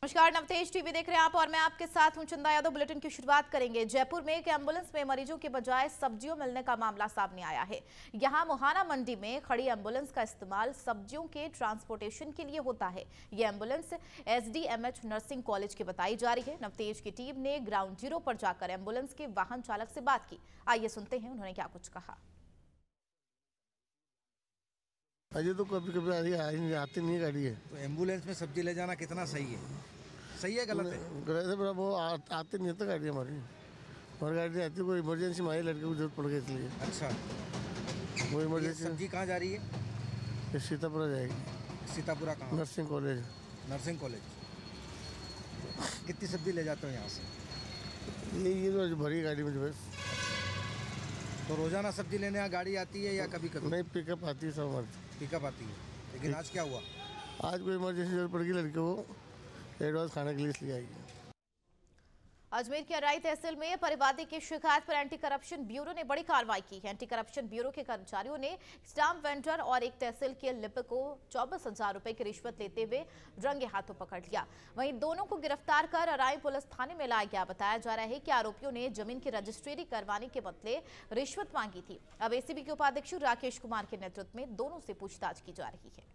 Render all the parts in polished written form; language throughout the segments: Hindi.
नमस्कार, नवतेज टीवी देख रहे हैं आप और मैं आपके साथ हूं चंदा यादव। बुलेटिन की शुरुआत करेंगे। जयपुर में एक एम्बुलेंस में मरीजों के बजाय सब्जियों मिलने का मामला सामने आया है। यहां मुहाना मंडी में खड़ी एम्बुलेंस का इस्तेमाल सब्जियों के ट्रांसपोर्टेशन के लिए होता है। ये एम्बुलेंस SDMH नर्सिंग कॉलेज की बताई जा रही है। नवतेज की टीम ने ग्राउंड जीरो पर जाकर एम्बुलेंस के वाहन चालक से बात की। आइए सुनते हैं उन्होंने क्या कुछ कहा। अजय तो कभी कभी आती नहीं गाड़ी है। तो एम्बुलेंस में सब्जी ले जाना कितना सही है गलत है? गलत है, वो आती नहीं है गाड़ी हमारी गाड़ी आती, कोई इमरजेंसी में आई, लड़के को जरूरत पड़ गई इसलिए। अच्छा, वो इमरजेंसी सब्जी कहाँ जा रही है? ये सीतापुरा जाएगी। सीतापुरा कहाँ? Nursing college. Nursing college. कितनी सब्जी ले जाते हो यहाँ से? ये तो भरी गाड़ी में बस। तो रोजाना सब्जी लेने यहाँ गाड़ी आती है या कभी कभी? नहीं, पिकअप आती है सब हमारी। पिकअप आती है, लेकिन आज क्या हुआ? आज कोई इमरजेंसी जरूरत पड़ गई, लड़के को एडवांस खाने के लिए इसलिए आएगी। अजमेर के अराई तहसील में परिवादी की शिकायत पर एंटी करप्शन ब्यूरो ने बड़ी कार्रवाई की है। एंटी करप्शन ब्यूरो के कर्मचारियों ने स्टाम्प वेंडर और एक तहसील के लिपिक को 24,000 रुपए की रिश्वत लेते हुए रंगे हाथों पकड़ लिया। वहीं दोनों को गिरफ्तार कर अराई पुलिस थाने में लाया गया। बताया जा रहा है कि आरोपियों ने जमीन की रजिस्ट्री करवाने के बदले रिश्वत मांगी थी। अब ACB के उपाध्यक्ष राकेश कुमार के नेतृत्व में दोनों से पूछताछ की जा रही है।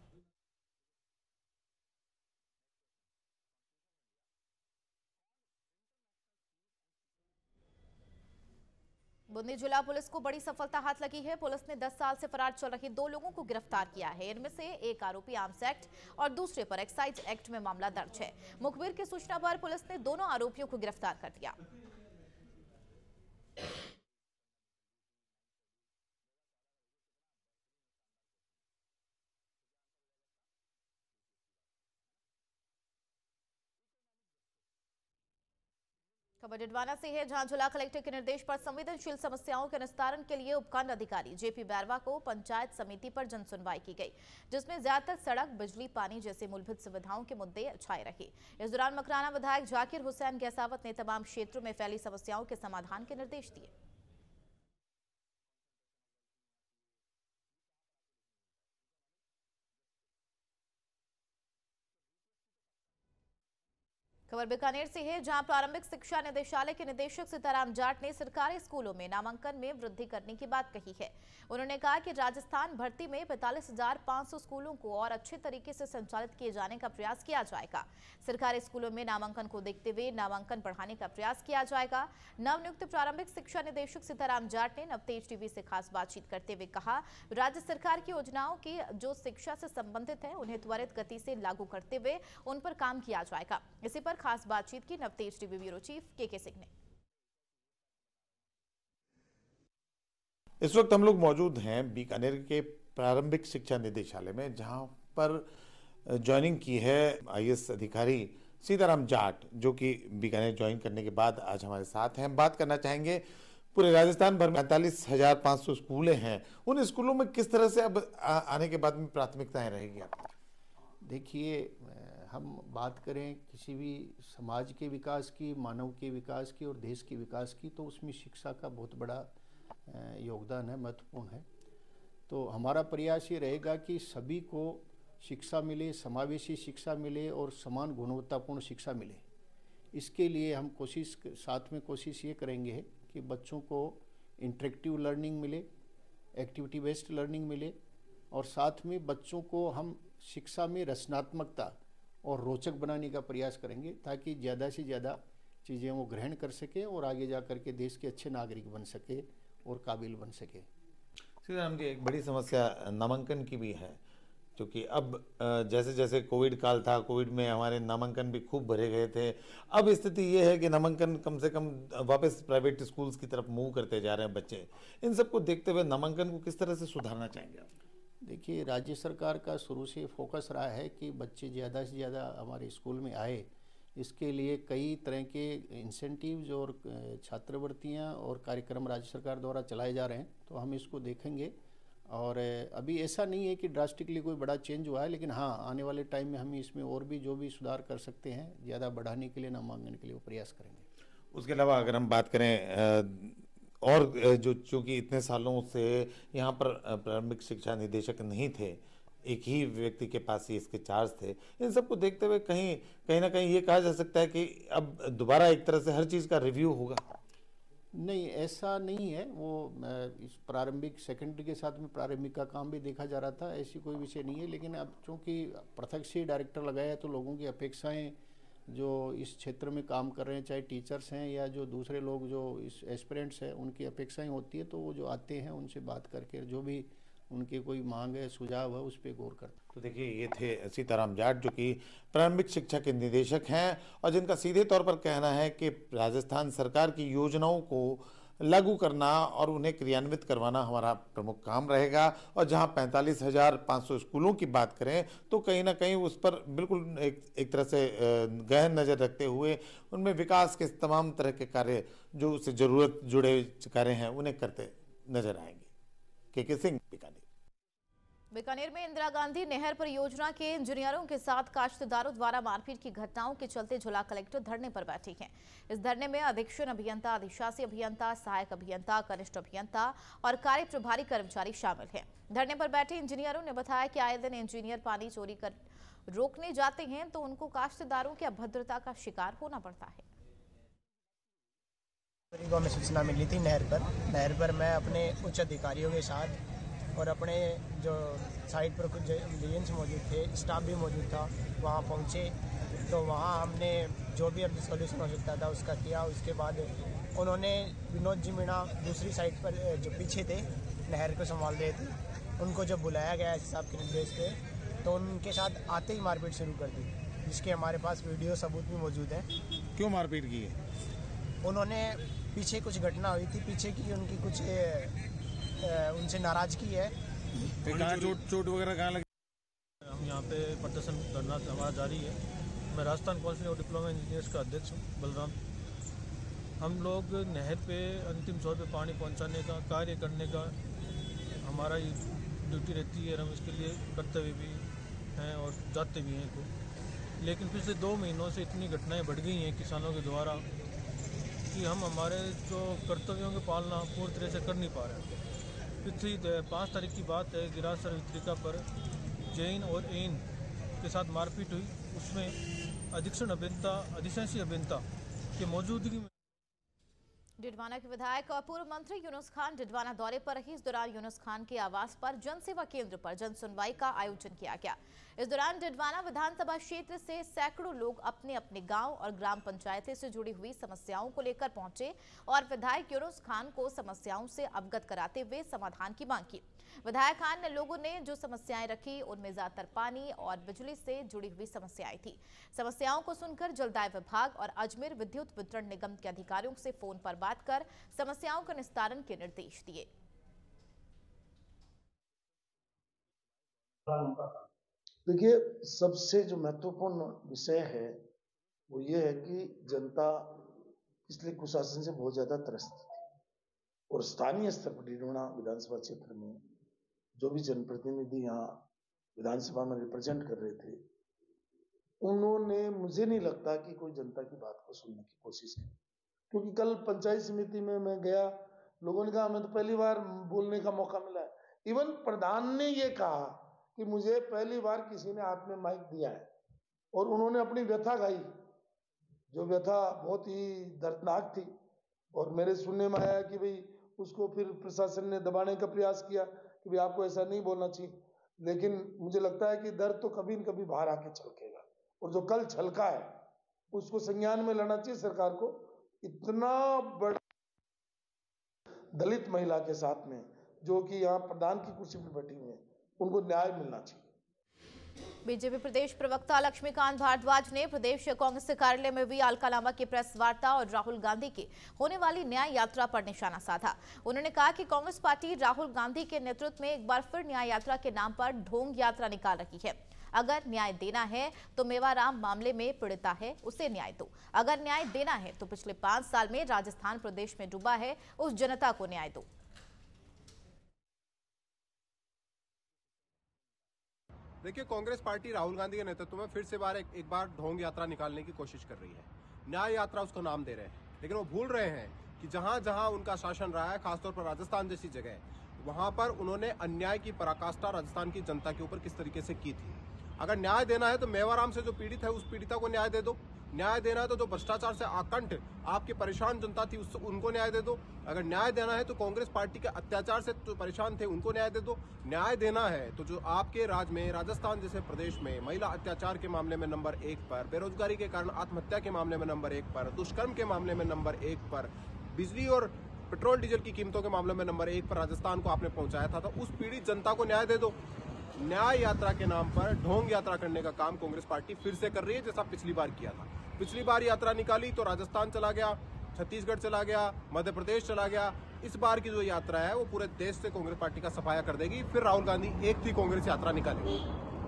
बूंदी जिला पुलिस को बड़ी सफलता हाथ लगी है। पुलिस ने 10 साल से फरार चल रहे 2 लोगों को गिरफ्तार किया है। इनमें से एक आरोपी आर्म्स एक्ट और दूसरे पर एक्साइज एक्ट में मामला दर्ज है। मुखबिर की सूचना पर पुलिस ने दोनों आरोपियों को गिरफ्तार कर लिया। खबर डिडवाना से है, जहां जिला कलेक्टर के निर्देश पर संवेदनशील समस्याओं के निस्तारण के लिए उपखंड अधिकारी JP बैरवा को पंचायत समिति पर जन सुनवाई की गई, जिसमें ज्यादातर सड़क, बिजली, पानी जैसे मूलभूत सुविधाओं के मुद्दे छाए रहे। इस दौरान मकराना विधायक जाकिर हुसैन गहसावत ने तमाम क्षेत्रों में फैली समस्याओं के समाधान के निर्देश दिए। खबर बीकानेर से है, जहां प्रारंभिक शिक्षा निदेशालय के निदेशक सीताराम जाट ने सरकारी स्कूलों में नामांकन में वृद्धि करने की बात कही है। उन्होंने कहा कि राजस्थान भर्ती में 45,500 स्कूलों को और अच्छे तरीके से संचालित किए जाने का प्रयास किया जाएगा। सरकारी स्कूलों में नामांकन को देखते हुए नामांकन बढ़ाने का प्रयास किया जाएगा। नवनियुक्त प्रारंभिक शिक्षा निदेशक सीताराम जाट ने नवतेज टीवी से खास बातचीत करते हुए कहा, राज्य सरकार की योजनाओं की जो शिक्षा से संबंधित है उन्हें त्वरित गति से लागू करते हुए उन पर काम किया जाएगा। इसी पर खास बातचीत की Navtej TV bureau chief KK Singh ने। इस वक्त हम लोग मौजूद हैं बीकानेर के प्रारंभिक शिक्षा निदेशालय में, जहां पर ज्वाइनिंग की है IAS अधिकारी सीताराम जाट, जो कि बीकानेर ज्वाइन करने के बाद आज हमारे साथ हैं। हम बात करना चाहेंगे पूरे राजस्थान भर में 45,500 स्कूलें हैं, उन स्कूलों में किस तरह से अब आने के बाद में प्राथमिकताएं रहेगी आपकी? देखिए, हम बात करें किसी भी समाज के विकास की, मानव के विकास की और देश के विकास की, तो उसमें शिक्षा का बहुत बड़ा योगदान है, महत्वपूर्ण है। तो हमारा प्रयास ये रहेगा कि सभी को शिक्षा मिले, समावेशी शिक्षा मिले और समान गुणवत्तापूर्ण शिक्षा मिले। इसके लिए हम साथ में कोशिश ये करेंगे कि बच्चों को इंटरेक्टिव लर्निंग मिले, एक्टिविटी बेस्ड लर्निंग मिले, और साथ में बच्चों को हम शिक्षा में रचनात्मकता और रोचक बनाने का प्रयास करेंगे, ताकि ज़्यादा से ज़्यादा चीज़ें वो ग्रहण कर सके और आगे जा कर के देश के अच्छे नागरिक बन सके और काबिल बन सके। सीताराम जी, एक बड़ी समस्या नामांकन की भी है, क्योंकि अब जैसे जैसे कोविड काल था, कोविड में हमारे नामांकन भी खूब भरे गए थे। अब स्थिति ये है कि नामांकन कम से कम वापस प्राइवेट स्कूल्स की तरफ मूव करते जा रहे हैं बच्चे। इन सबको देखते हुए नामांकन को किस तरह से सुधारना चाहेंगे आप? देखिए, राज्य सरकार का शुरू से फोकस रहा है कि बच्चे ज़्यादा से ज़्यादा हमारे स्कूल में आए। इसके लिए कई तरह के इंसेंटिव्स और छात्रवृत्तियां और कार्यक्रम राज्य सरकार द्वारा चलाए जा रहे हैं, तो हम इसको देखेंगे। और अभी ऐसा नहीं है कि ड्रास्टिकली कोई बड़ा चेंज हुआ है, लेकिन हाँ, आने वाले टाइम में हम इसमें और भी जो भी सुधार कर सकते हैं ज़्यादा बढ़ाने के लिए, नामांकन के लिए वो प्रयास करेंगे। उसके अलावा अगर हम बात करें और जो चूँकि इतने सालों से यहाँ पर प्रारंभिक शिक्षा निदेशक नहीं थे, एक ही व्यक्ति के पास ही इसके चार्ज थे। इन सबको देखते हुए कहीं ना कहीं ये कहा जा सकता है कि अब दोबारा एक तरह से हर चीज़ का रिव्यू होगा। नहीं, ऐसा नहीं है। वो इस प्रारंभिक सेकेंडरी के साथ में प्रारंभिक का काम भी देखा जा रहा था, ऐसी कोई विषय नहीं है। लेकिन अब चूँकि पृथक से डायरेक्टर लगाया है तो लोगों की अपेक्षाएं जो इस क्षेत्र में काम कर रहे हैं, चाहे टीचर्स हैं या जो दूसरे लोग जो इस एस्पिरेंट्स हैं, उनकी अपेक्षाएं होती है। तो वो जो आते हैं उनसे बात करके जो भी उनकी कोई मांग है, सुझाव है, उस पर गौर करते हैं। तो देखिए, ये थे सीताराम जाट जो कि प्रारंभिक शिक्षा के निदेशक हैं और जिनका सीधे तौर पर कहना है कि राजस्थान सरकार की योजनाओं को लागू करना और उन्हें क्रियान्वित करवाना हमारा प्रमुख काम रहेगा। और जहां 45,500 स्कूलों की बात करें तो कहीं ना कहीं उस पर बिल्कुल एक तरह से गहन नज़र रखते हुए उनमें विकास के तमाम तरह के कार्य जो उससे ज़रूरत जुड़े कार्य हैं उन्हें करते नजर आएंगे। के सिंह, बीकानेर। बीकानेर में इंदिरा गांधी नहर परियोजना के इंजीनियरों के साथ काश्तकारों द्वारा मारपीट की घटनाओं के चलते जिला कलेक्टर धरने पर बैठी हैं। इस धरने में अधीक्षण अभियंता, अधिशासी अभियंता, सहायक अभियंता, कनिष्ठ अभियंता और कार्य प्रभारी कर्मचारी शामिल हैं। धरने पर बैठे इंजीनियरों ने बताया कि आए दिन इंजीनियर पानी चोरी कर रोकने जाते हैं तो उनको काश्तकारों की अभद्रता का शिकार होना पड़ता है। को हमें सूचना मिली थी नहर पर मैं अपने उच्च अधिकारियों के साथ और अपने जो साइट पर कुछ एजेंट्स मौजूद थे, स्टाफ भी मौजूद था, वहाँ पहुँचे। तो वहाँ हमने जो भी अपनी सॉल्यूशन हो सकता था उसका किया। उसके बाद उन्होंने विनोद जी मीणा दूसरी साइड पर जो पीछे थे नहर को संभाल रहे थे, उनको जब बुलाया गया एस साहब के निर्देश पे तो उनके साथ आते ही मारपीट शुरू कर दी, जिसके हमारे पास वीडियो सबूत भी मौजूद है। क्यों मारपीट की है? उन्होंने पीछे कुछ घटना हुई थी, पीछे की उनकी कुछ उनसे नाराजगी है। चोट वगैरह कहाँ लगी? हम यहाँ पे प्रदर्शन करना हमारा जारी है। मैं Rajasthan council of diploma engineers का अध्यक्ष हूँ, बलराम। हम लोग नहर पे अंतिम छोर पे पानी पहुँचाने का कार्य करने का हमारा ये ड्यूटी रहती है। हम इसके लिए कर्तव्य भी हैं और जाते भी हैं को। लेकिन पिछले 2 महीनों से इतनी घटनाएं बढ़ गई हैं किसानों के द्वारा कि हम हमारे जो कर्तव्यों की पालना पूरी तरह से कर नहीं पा रहे हैं। पिछली 5 तारीख की बात है, गिरासर वितरिका पर जैन और एन के साथ मारपीट हुई। उसमें अधीक्षण अभियंता, अधिशासी अभियंता की मौजूदगी में डिडवाना के विधायक और पूर्व मंत्री यूनुस खान डिडवाना दौरे पर रही। इस दौरान यूनुस खान के आवास पर जन सेवा केंद्र पर जन सुनवाई का आयोजन किया गया। इस दौरान डिडवाना विधानसभा क्षेत्र से सैकड़ों लोग अपने अपने गांव और ग्राम पंचायतें से जुड़ी हुई समस्याओं को लेकर पहुंचे और विधायक यूनुस खान को समस्याओं से अवगत कराते हुए समाधान की मांग की। विधायक खान ने लोगों ने जो समस्याएं रखी उनमें ज्यादातर पानी और बिजली से जुड़ी हुई समस्याएं थी। समस्याओं को सुनकर जलदाय विभाग और अजमेर विद्युत वितरण निगम के अधिकारियों से फोन पर बात कर समस्याओं के निस्तारण के निर्देश दिए। देखिए, सबसे जो महत्वपूर्ण विषय है वो ये है कि जनता पिछले कुशासन से बहुत ज्यादा त्रस्त थी और स्थानीय स्तर पर डिडवाना विधानसभा क्षेत्र में जो भी जनप्रतिनिधि यहाँ विधानसभा में रिप्रेजेंट कर रहे थे, उन्होंने, मुझे नहीं लगता कि कोई जनता की बात को सुनने की कोशिश की। क्योंकि कल पंचायत समिति में मैं गया, लोगों ने कहा हमें तो पहली बार बोलने का मौका मिला है। इवन प्रधान ने ये कहा कि मुझे पहली बार किसी ने हाथ में माइक दिया है और उन्होंने अपनी व्यथा गाई, जो व्यथा बहुत ही दर्दनाक थी। और मेरे सुनने में आया कि भाई उसको फिर प्रशासन ने दबाने का प्रयास किया कि भाई आपको ऐसा नहीं बोलना चाहिए। लेकिन मुझे लगता है कि दर्द तो कभी न कभी बाहर आके छलकेगा और जो कल छलका है उसको संज्ञान में लेना चाहिए सरकार को। इतना बड़ा दलित महिला के साथ में जो कि यहाँ प्रधान की कुर्सी पर बैठी हुई है, उनको न्याय मिलना चाहिए। बीजेपी प्रदेश प्रवक्ता लक्ष्मीकांत भारद्वाज ने प्रदेश कांग्रेस कार्यालय में हुई अलकालामा की प्रेस वार्ता और राहुल गांधी की होने वाली न्याय यात्रा पर निशाना साधा। उन्होंने कहा कि कांग्रेस पार्टी राहुल गांधी के नेतृत्व में एक बार फिर न्याय यात्रा के नाम पर ढोंग यात्रा निकाल रही है। अगर न्याय देना है तो मेवाराम मामले में पीड़िता है, उसे न्याय दो। अगर न्याय देना है तो पिछले 5 साल में राजस्थान प्रदेश में डूबा है, उस जनता को न्याय दो। देखिए, कांग्रेस पार्टी राहुल गांधी के नेतृत्व में फिर से एक बार ढोंग यात्रा निकालने की कोशिश कर रही है। न्याय यात्रा उसको नाम दे रहे हैं, लेकिन वो भूल रहे हैं कि जहां जहां उनका शासन रहा है, खासतौर पर राजस्थान जैसी जगह, वहां पर उन्होंने अन्याय की पराकाष्ठा राजस्थान की जनता के ऊपर किस तरीके से की थी। अगर न्याय देना है तो मेवाराम से जो पीड़ित है उस पीड़िता को न्याय दे दो। न्याय देना है तो जो भ्रष्टाचार से आकंठ आपकी परेशान जनता थी उनको न्याय दे दो। अगर न्याय देना है तो कांग्रेस पार्टी के अत्याचार से जो परेशान थे उनको न्याय दे दो। न्याय देना है तो जो आपके राज्य में राजस्थान जैसे प्रदेश में महिला अत्याचार के मामले में नंबर 1 पर, बेरोजगारी के कारण आत्महत्या के मामले में नंबर 1 पर, दुष्कर्म के मामले में नंबर 1 पर, बिजली और पेट्रोल डीजल की कीमतों के मामले में नंबर 1 पर राजस्थान को आपने पहुंचाया था, तो उस पीड़ित जनता को न्याय दे दो। न्याय यात्रा के नाम पर ढोंग यात्रा करने का काम कांग्रेस पार्टी फिर से कर रही है, जैसा पिछली बार किया था। पिछली बार यात्रा निकाली तो राजस्थान चला गया, छत्तीसगढ़ चला गया, मध्य प्रदेश चला गया। इस बार की जो यात्रा है वो पूरे देश से कांग्रेस पार्टी का सफाया कर देगी। फिर राहुल गांधी एक थी कांग्रेस यात्रा निकालेगी।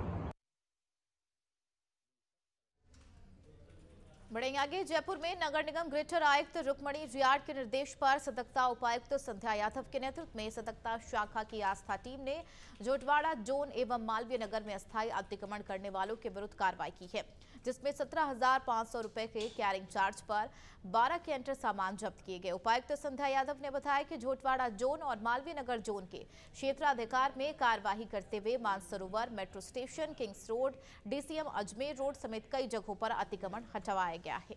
बढ़ेंगे आगे। जयपुर में नगर निगम ग्रेटर आयुक्त रुक्मणी रियाड़ के निर्देश पर सतर्कता उपायुक्त संध्या यादव के नेतृत्व में सतर्कता शाखा की आस्था टीम ने जोटवाड़ा जोन एवं मालवीय नगर में अस्थायी अतिक्रमण करने वालों के विरुद्ध कार्रवाई की है, जिसमें 17,500 रुपए के कैरिंग चार्ज पर 12 कैंटर सामान जब्त किए गए। उपायुक्त संध्या यादव ने बताया कि जोटवाड़ा जोन और मालवीय नगर जोन के क्षेत्राधिकार में कार्यवाही करते हुए Mansarovar, metro station, kings road, DCM Ajmer road समेत कई जगहों पर अतिक्रमण हटवाया गया है।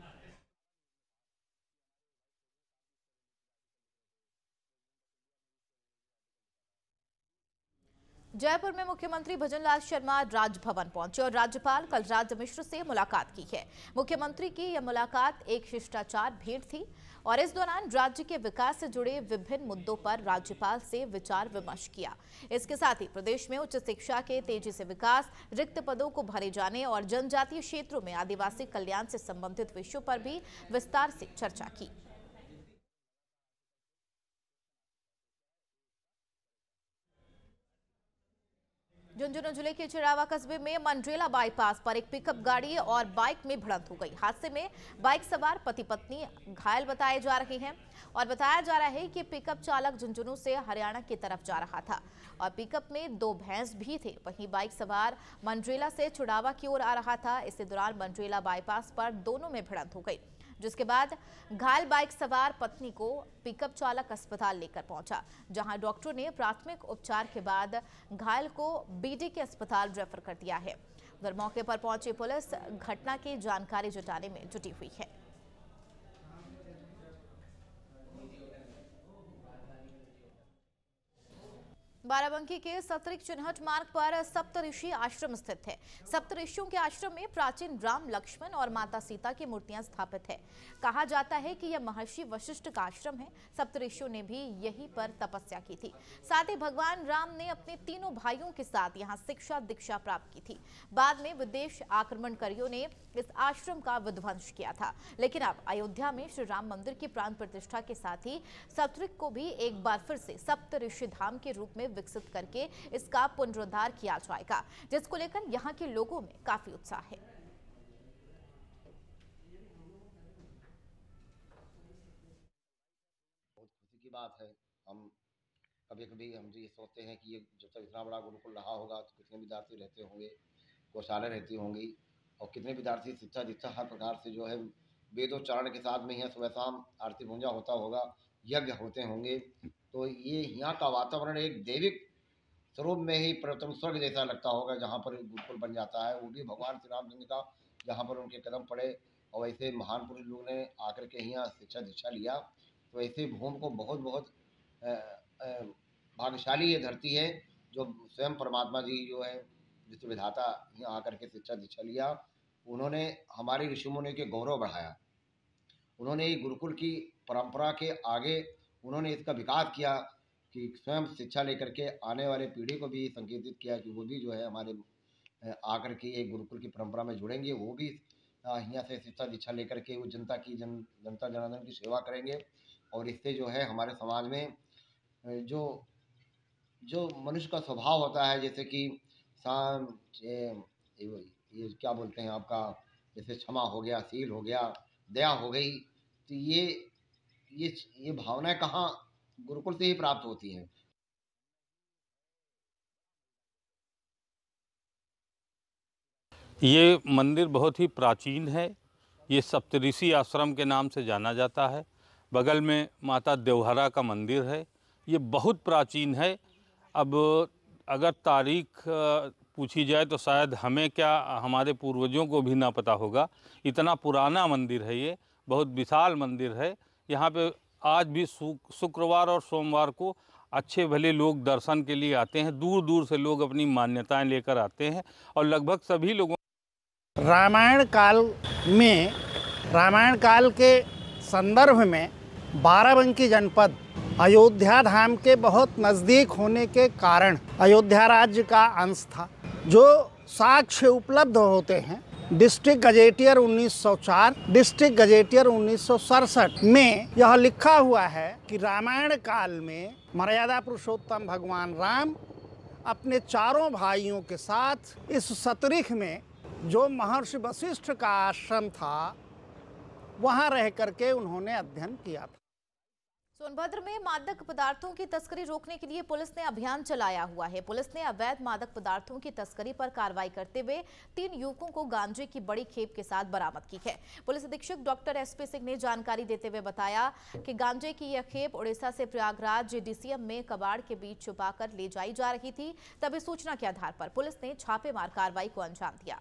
जयपुर में मुख्यमंत्री भजनलाल शर्मा राजभवन पहुंचे और राज्यपाल कलराज मिश्र से मुलाकात की है। मुख्यमंत्री की यह मुलाकात एक शिष्टाचार भेंट थी और इस दौरान राज्य के विकास से जुड़े विभिन्न मुद्दों पर राज्यपाल से विचार विमर्श किया। इसके साथ ही प्रदेश में उच्च शिक्षा के तेजी से विकास, रिक्त पदों को भरे जाने और जनजातीय क्षेत्रों में आदिवासी कल्याण से संबंधित विषयों पर भी विस्तार से चर्चा की। झुंझुनू जिले के चिरावा कस्बे में मंड्रेला बाईपास पर एक पिकअप गाड़ी और बाइक में भिड़ंत हो गई। हादसे में बाइक सवार पति पत्नी घायल बताए जा रहे हैं और बताया जा रहा है कि पिकअप चालक झुंझुनू से हरियाणा की तरफ जा रहा था और पिकअप में 2 भैंस भी थे। वहीं बाइक सवार मंड्रेला से चिरावा की ओर आ रहा था। इसी दौरान मंड्रेला बाईपास पर दोनों में भिड़ंत हो गई, जिसके बाद घायल बाइक सवार पत्नी को पिकअप चालक अस्पताल लेकर पहुंचा, जहां डॉक्टरों ने प्राथमिक उपचार के बाद घायल को बीडी के अस्पताल रेफर कर दिया है। उधर मौके पर पहुंची पुलिस घटना की जानकारी जुटाने में जुटी हुई है। बाराबंकी के सतरिक चिन्हट मार्ग पर सप्तऋषि आश्रम स्थित है। सप्तऋषियों के आश्रम में प्राचीन राम, लक्ष्मण और माता सीता की मूर्तियां स्थापित है। कहा जाता है कि यह महर्षि वशिष्ठ का आश्रम है। सप्तऋषियों ने भी यहीं पर तपस्या की थी। साथ ही भगवान राम ने अपने तीनों भाइयों के साथ यहाँ शिक्षा दीक्षा प्राप्त की थी। बाद में विदेश आक्रमणकारियों ने इस आश्रम का विध्वंस किया था, लेकिन अब अयोध्या में श्री राम मंदिर की प्राण प्रतिष्ठा के साथ ही सतरिक को भी एक बार फिर से सप्तऋषि धाम के रूप में विकसित करके इसका पुनरुद्धार किया जाएगा, जिसको लेकर यहाँ के लोगों में काफी उत्साह है। बहुत खुशी की बात है। हम कभी हम ये सोचते हैं कि ये जब तक इतना बड़ा गुरुकुल रहा होगा तो कितने विद्यार्थी रहते होंगे, गौशाला रहती होंगी और कितने विद्यार्थी शिक्षा दीक्षा हर प्रकार से जो है वेदोच्चारण के साथ में यहाँ सुबह शाम आरती पूजा होता होगा, यज्ञ होते होंगे। तो ये यहाँ का वातावरण एक दैविक स्वरूप में ही प्रथम स्वर्ग जैसा लगता होगा, जहाँ पर गुरुकुल बन जाता है। वो भी भगवान श्री रामचंद्र का जहाँ पर उनके कदम पड़े और ऐसे महान पुरुष लोगों ने आकर के यहाँ शिक्षा दीक्षा लिया। तो ऐसे भूमि को बहुत बहुत भाग्यशाली ये धरती है जो स्वयं परमात्मा जी जो है विश्व विधाता यहाँ आकर के शिक्षा दीक्षा लिया। उन्होंने हमारे ऋषि मुनि के गौरव बढ़ाया। उन्होंने गुरुकुल की परंपरा के आगे उन्होंने इसका विकास किया कि स्वयं शिक्षा लेकर के आने वाले पीढ़ी को भी संकेतित किया कि वो भी जो है हमारे आकर के एक गुरुकुल की परंपरा में जुड़ेंगे, वो भी यहाँ से शिक्षा दीक्षा लेकर के वो जनता जनार्दन की सेवा करेंगे। और इससे जो है हमारे समाज में जो मनुष्य का स्वभाव होता है, जैसे कि ये क्या बोलते हैं आपका, जैसे क्षमा हो गया, शील हो गया, दया हो गई, तो ये भावनाएं कहाँ गुरुकुल से ही प्राप्त होती हैं। ये मंदिर बहुत ही प्राचीन है। ये सप्तऋषि आश्रम के नाम से जाना जाता है। बगल में माता देवहरा का मंदिर है। ये बहुत प्राचीन है। अब अगर तारीख पूछी जाए तो शायद हमें क्या, हमारे पूर्वजों को भी ना पता होगा। इतना पुराना मंदिर है, ये बहुत विशाल मंदिर है। यहाँ पे आज भी शुक्रवार और सोमवार को अच्छे भले लोग दर्शन के लिए आते हैं। दूर दूर से लोग अपनी मान्यताएं लेकर आते हैं और लगभग सभी लोगों रामायण काल के संदर्भ में बाराबंकी जनपद अयोध्या धाम के बहुत नज़दीक होने के कारण अयोध्या राज्य का अंश था। जो साक्ष्य उपलब्ध होते हैं डिस्ट्रिक्ट गजेटियर 1904, डिस्ट्रिक्ट गजेटियर 1967 में यह लिखा हुआ है कि रामायण काल में मर्यादा पुरुषोत्तम भगवान राम अपने चारों भाइयों के साथ इस सतरिख में, जो महर्षि वशिष्ठ का आश्रम था, वहाँ रह करके उन्होंने अध्ययन किया था। सोनभद्र में मादक पदार्थों की तस्करी रोकने के लिए पुलिस ने अभियान चलाया हुआ है। पुलिस ने अवैध मादक पदार्थों की तस्करी पर कार्रवाई करते हुए 3 युवकों को गांजे की बड़ी खेप के साथ बरामद की है। पुलिस अधीक्षक डॉक्टर एसपी सिंह ने जानकारी देते हुए बताया कि गांजे की यह खेप उड़ीसा से प्रयागराज डीसीएम में कबाड़ के बीच छुपाकर ले जाई जा रही थी। तभी सूचना के आधार पर पुलिस ने छापेमार कार्रवाई को अंजाम दिया।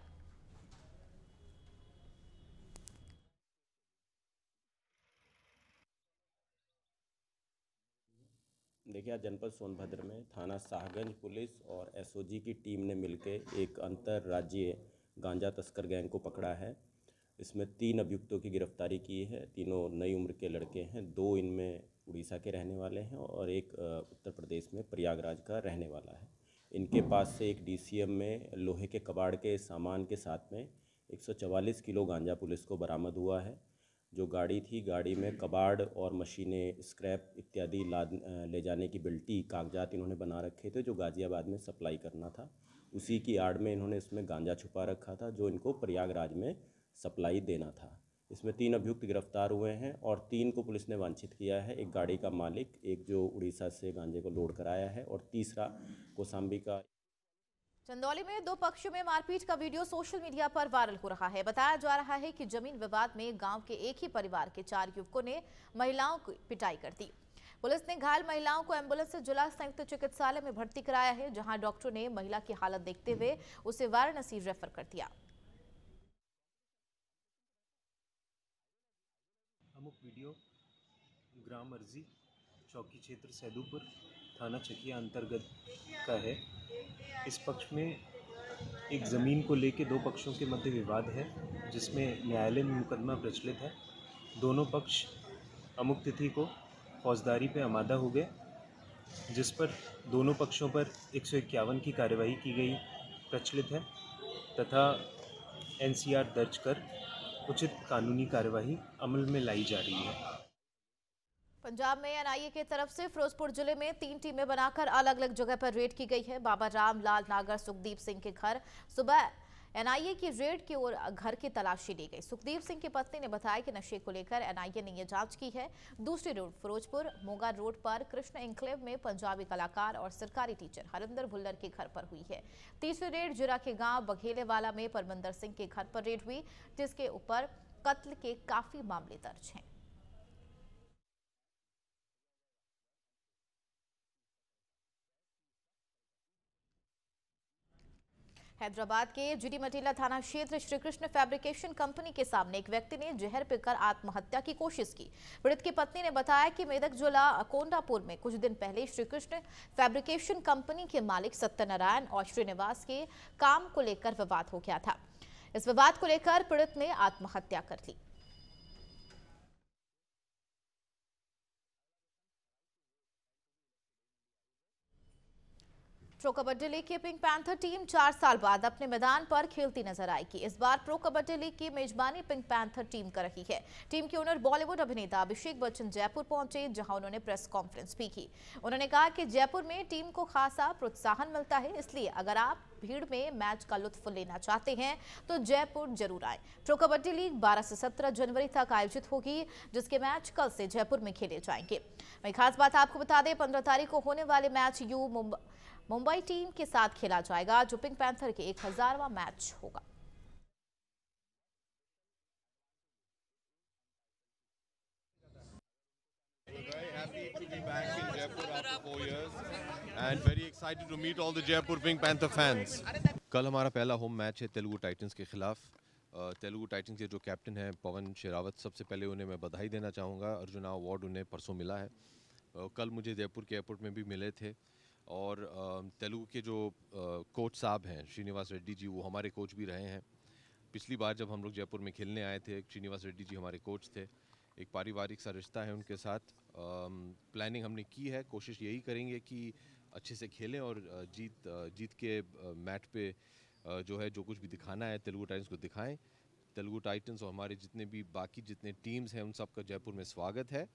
देखिए, आज जनपद सोनभद्र में थाना शाहगंज पुलिस और एसओजी की टीम ने मिलकर एक अंतर्राज्यीय गांजा तस्कर गैंग को पकड़ा है। इसमें 3 अभियुक्तों की गिरफ्तारी की है। तीनों नई उम्र के लड़के हैं। 2 इनमें उड़ीसा के रहने वाले हैं और एक उत्तर प्रदेश में प्रयागराज का रहने वाला है। इनके पास से एक डीसीएम में लोहे के कबाड़ के सामान के साथ में 144 किलो गांजा पुलिस को बरामद हुआ है। जो गाड़ी थी, गाड़ी में कबाड़ और मशीनें, स्क्रैप इत्यादि ले जाने की बिल्टी कागजात इन्होंने बना रखे थे, जो गाज़ियाबाद में सप्लाई करना था। उसी की आड़ में इन्होंने इसमें गांजा छुपा रखा था, जो इनको प्रयागराज में सप्लाई देना था। इसमें 3 अभियुक्त गिरफ्तार हुए हैं और 3 को पुलिस ने वांछित किया है। एक गाड़ी का मालिक, एक जो उड़ीसा से गांजे को लोड कराया है और तीसरा कौशाम्बी का। चंदौली में 2 पक्षों में मारपीट का वीडियो सोशल मीडिया पर वायरल हो रहा है। बताया जा रहा है कि जमीन विवाद में गांव के एक ही परिवार के 4 युवकों ने महिलाओं की पिटाई कर दी। पुलिस ने घायल महिलाओं को एम्बुलेंस से जिला संयुक्त चिकित्सालय में भर्ती कराया है, जहां डॉक्टर ने महिला की हालत देखते हुए उसे वाराणसी रेफर कर दिया। अमुक वीडियो ग्राम अर्जी, चौकी क्षेत्र सैदुपुर, थाना चकिया अंतर्गत का है। इस पक्ष में एक ज़मीन को लेकर 2 पक्षों के मध्य विवाद है, जिसमें न्यायालय में मुकदमा प्रचलित है। दोनों पक्ष अमुक तिथि को फौजदारी पे आमादा हो गए, जिस पर दोनों पक्षों पर 151 की कार्यवाही की गई प्रचलित है तथा एनसीआर दर्ज कर उचित कानूनी कार्यवाही अमल में लाई जा रही है। पंजाब में एनआईए की तरफ से फिरोजपुर जिले में 3 टीमें बनाकर अलग अलग जगह पर रेड की गई है। बाबा राम लाल नागर सुखदीप सिंह के घर सुबह एनआईए की रेड की ओर घर की तलाशी ली गई। सुखदीप सिंह की पत्नी ने बताया कि नशे को लेकर एनआईए ने यह जांच की है। दूसरी रोड फिरोजपुर मोगा रोड पर कृष्ण एन्क्लेव में पंजाबी कलाकार और सरकारी टीचर हरिंदर भुल्लर के घर पर हुई है। तीसरी रेड जिला के गांव बघेलेवाला में परमिंदर सिंह के घर पर रेड हुई, जिसके ऊपर कत्ल के काफी मामले दर्ज हैं। हैदराबाद के जीडी मटीला थाना क्षेत्र श्री कृष्ण फैब्रिकेशन कंपनी के सामने एक व्यक्ति ने जहर पीकर आत्महत्या की कोशिश की। पीड़ित की पत्नी ने बताया कि मेदक जिला कोंडापुर में कुछ दिन पहले श्री कृष्ण फैब्रिकेशन कंपनी के मालिक सत्यनारायण और श्रीनिवास के काम को लेकर विवाद हो गया था। इस विवाद को लेकर पीड़ित ने आत्महत्या कर ली। प्रो कबड्डी लीग की पिंक पैंथर टीम 4 साल बाद अपने मैदान पर खेलती नजर आएगी। इस बार प्रो कबड्डी लीग की मेजबानी पिंक पैंथर टीम कर रही है। टीम के ओनर बॉलीवुड अभिनेता अभिषेक बच्चन जयपुर पहुंचे, जहां उन्होंने प्रेस कॉन्फ्रेंस भी की। उन्होंने कहा कि जयपुर में टीम को खासा प्रोत्साहन मिलता है, इसलिए अगर आप भीड़ में मैच का लुत्फ लेना चाहते हैं तो जयपुर जरूर आए। प्रो कबड्डी लीग 12 से 17 जनवरी तक आयोजित होगी, जिसके मैच कल से जयपुर में खेले जाएंगे। वहीं खास बात आपको बता दें, 15 तारीख को होने वाले मैच मुंबई टीम के साथ खेला जाएगा, जो पिंक पैंथर के 1000वां मैच होगा। happy to be back in Jaipur after 4 years and very excited to meet all the Jaipur Pink Panther fans. कल हमारा पहला होम मैच है तेलुगु टाइटंस के खिलाफ। तेलुगु टाइटंस के जो कैप्टन हैं पवन शेरावत, सबसे पहले उन्हें मैं बधाई देना चाहूँगा। अर्जुना अवार्ड उन्हें परसों मिला है। कल मुझे जयपुर के एयरपोर्ट में भी मिले थे और तेलुगु के जो कोच साहब हैं श्रीनिवास रेड्डी जी, वो हमारे कोच भी रहे हैं। पिछली बार जब हम लोग जयपुर में खेलने आए थे, श्रीनिवास रेड्डी जी हमारे कोच थे। एक पारिवारिक सा रिश्ता है उनके साथ। प्लानिंग हमने की है, कोशिश यही करेंगे कि अच्छे से खेलें और जीत के मैच पे जो है जो कुछ भी दिखाना है तेलुगु टाइटंस को दिखाएं। तेलुगु टाइटंस और हमारे जितने भी बाकी जितने टीम्स हैं उन सब का जयपुर में स्वागत है।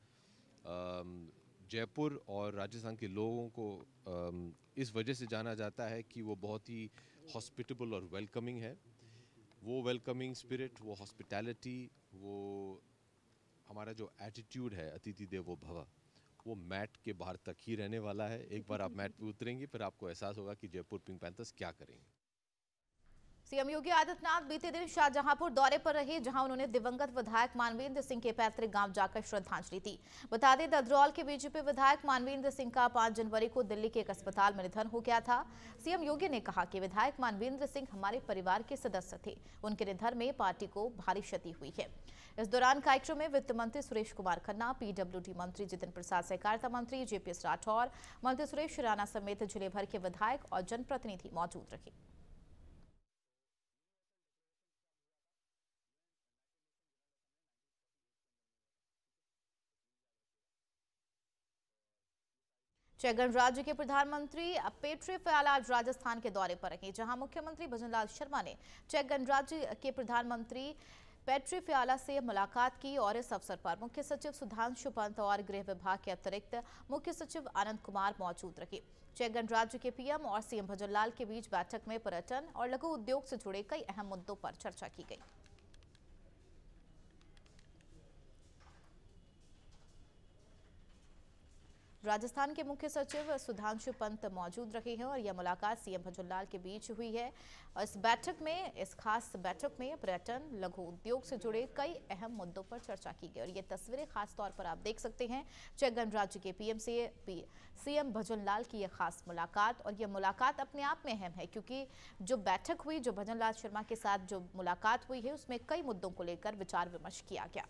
जयपुर और राजस्थान के लोगों को इस वजह से जाना जाता है कि वो बहुत ही हॉस्पिटेबल और वेलकमिंग है। वो वेलकमिंग स्पिरिट, वो हॉस्पिटैलिटी, वो हमारा जो एटीट्यूड है अतिथि देवो भव, वो मैट के बाहर तक ही रहने वाला है। एक बार आप मैट पे उतरेंगे फिर आपको एहसास होगा कि जयपुर पिंक पैंथर्स क्या करेंगे। सीएम योगी आदित्यनाथ बीते दिन शाहजहांपुर दौरे पर रहे, जहां उन्होंने दिवंगत विधायक मानवेंद्र सिंह के पैतृक गांव जाकर श्रद्धांजलि दी। बता दें, ददरौल के बीजेपी विधायक मानवेंद्र सिंह का 5 जनवरी को दिल्ली के एक अस्पताल में निधन हो गया था। सीएम योगी ने कहा कि विधायक मानवेंद्र सिंह हमारे परिवार के सदस्य थे। उनके निधन में पार्टी को भारी क्षति हुई है। इस दौरान कार्यक्रम में वित्त मंत्री सुरेश कुमार खन्ना, पीडब्ल्यूडी मंत्री जितिन प्रसाद, सहकारिता मंत्री जेपीएस राठौर, मंत्री सुरेश राणा समेत जिले भर के विधायक और जनप्रतिनिधि मौजूद रहे। चेक गणराज्य के प्रधानमंत्री पेट्री फ़याल आज राजस्थान के दौरे पर रहे, जहां मुख्यमंत्री भजनलाल शर्मा ने चेक गणराज्य के प्रधानमंत्री पेट्री फ़याल से मुलाकात की और इस अवसर पर मुख्य सचिव सुधांशु पंत और गृह विभाग के अतिरिक्त मुख्य सचिव आनंद कुमार मौजूद रहे। चेक गणराज्य के पीएम और सीएम भजनलाल के बीच बैठक में पर्यटन और लघु उद्योग से जुड़े कई अहम मुद्दों पर चर्चा की गई। राजस्थान के मुख्य सचिव सुधांशु पंत मौजूद रहे हैं और यह मुलाकात सीएम भजनलाल के बीच हुई है। इस खास बैठक में पर्यटन, लघु उद्योग से जुड़े कई अहम मुद्दों पर चर्चा की गई और ये तस्वीरें खास तौर पर आप देख सकते हैं। चेक गणराज्य के पीएम से सीएम भजनलाल की यह खास मुलाकात, और यह मुलाकात अपने आप में अहम है क्योंकि जो बैठक हुई, जो भजनलाल शर्मा के साथ जो मुलाकात हुई है, उसमें कई मुद्दों को लेकर विचार विमर्श किया गया।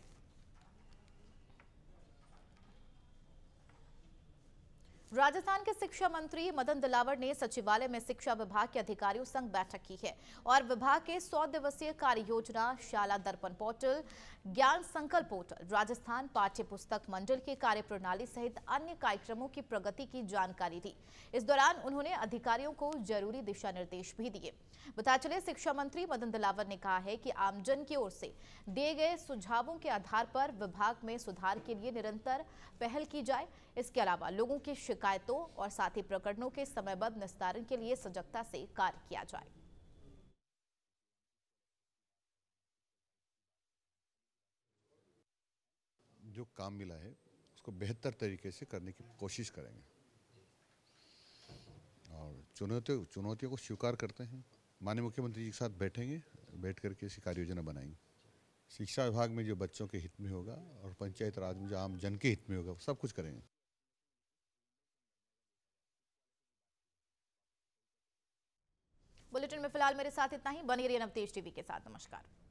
राजस्थान के शिक्षा मंत्री मदन दिलावर ने सचिवालय में शिक्षा विभाग के अधिकारियों संग बैठक की है और विभाग के 100 दिवसीय कार्य योजना, शाला दर्पण पोर्टल, ज्ञान संकल्प पोर्टल, राजस्थान पाठ्य पुस्तक मंडल की कार्यप्रणाली सहित अन्य कार्यक्रमों की प्रगति की जानकारी दी। इस दौरान उन्होंने अधिकारियों को जरूरी दिशा निर्देश भी दिए। बता चले, शिक्षा मंत्री मदन दिलावर ने कहा है कि आमजन की ओर से दिए गए सुझावों के आधार पर विभाग में सुधार के लिए निरंतर पहल की जाए। इसके अलावा लोगों की शिकायतों और साथ ही प्रकरणों के समयबद्ध निस्तारण के लिए सजगता से कार्य किया जाए। जो काम मिला है उसको बेहतर तरीके से करने की कोशिश करेंगे और चुनौतियों को स्वीकार करते हैं। माननीय मुख्यमंत्री जी के साथ बैठेंगे, बैठ करके ऐसी कार्य योजना बनाएंगे। शिक्षा विभाग में जो बच्चों के हित में होगा और पंचायत राज में जो आम जन के हित में होगा, सब कुछ करेंगे। बुलेटिन में फिलहाल मेरे साथ इतना ही। बनी रहिए नवतेज टीवी के साथ। नमस्कार।